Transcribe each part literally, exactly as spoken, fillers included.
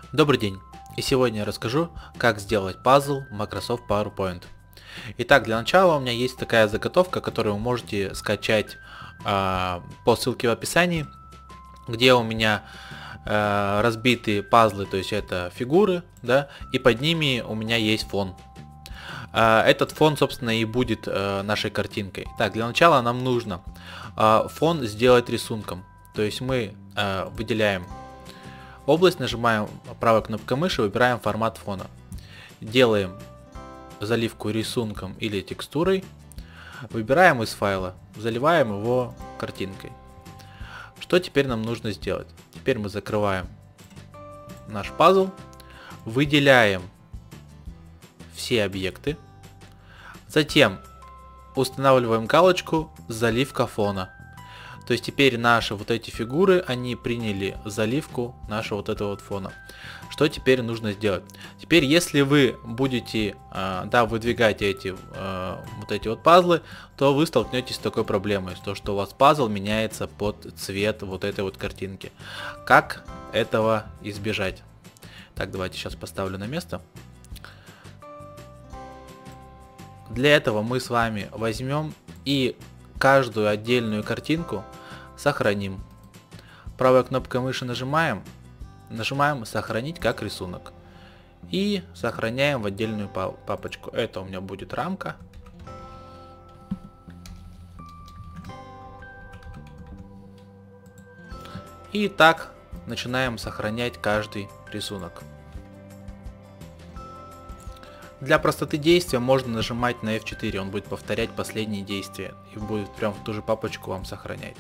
Добрый день, и сегодня я расскажу, как сделать пазл в Microsoft PowerPoint. Итак, для начала у меня есть такая заготовка, которую вы можете скачать э, по ссылке в описании, где у меня э, разбиты пазлы, то есть это фигуры, да, и под ними у меня есть фон. Э, этот фон, собственно, и будет э, нашей картинкой. Так, для начала нам нужно э, фон сделать рисунком, то есть мы э, выделяем область, нажимаем правой кнопкой мыши, выбираем формат фона. Делаем заливку рисунком или текстурой. Выбираем из файла, заливаем его картинкой. Что теперь нам нужно сделать? Теперь мы закрываем наш пазл, выделяем все объекты, затем устанавливаем галочку «Заливка фона». То есть теперь наши вот эти фигуры, они приняли заливку нашего вот этого вот фона. Что теперь нужно сделать? Теперь, если вы будете, э, да, выдвигать эти э, вот эти вот пазлы, то вы столкнетесь с такой проблемой, то что у вас пазл меняется под цвет вот этой вот картинки. Как этого избежать? Так, давайте сейчас поставлю на место. Для этого мы с вами возьмем и каждую отдельную картинку сохраним. Правой кнопкой мыши нажимаем, нажимаем «Сохранить как рисунок» и сохраняем в отдельную папочку. Это у меня будет рамка. И так начинаем сохранять каждый рисунок. Для простоты действия можно нажимать на эф четыре, он будет повторять последние действия и будет прям в ту же папочку вам сохранять.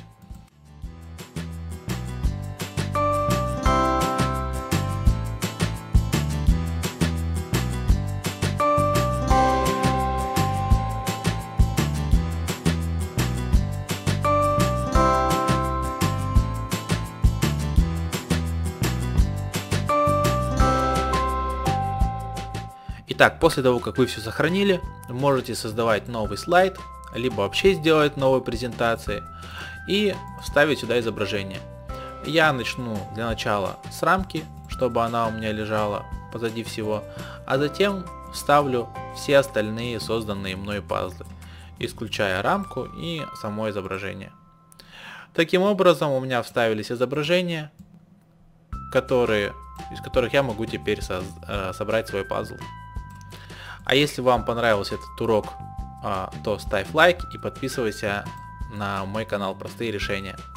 Итак, после того, как вы все сохранили, можете создавать новый слайд, либо вообще сделать новую презентацию и вставить сюда изображение. Я начну для начала с рамки, чтобы она у меня лежала позади всего, а затем вставлю все остальные созданные мной пазлы, исключая рамку и само изображение. Таким образом у меня вставились изображения, которые, из которых я могу теперь со, э, собрать свой пазл. А если вам понравился этот урок, то ставь лайк и подписывайся на мой канал «Простые решения».